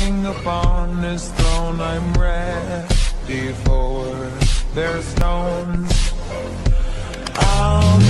king upon his throne, I'm ready for their stones. I'll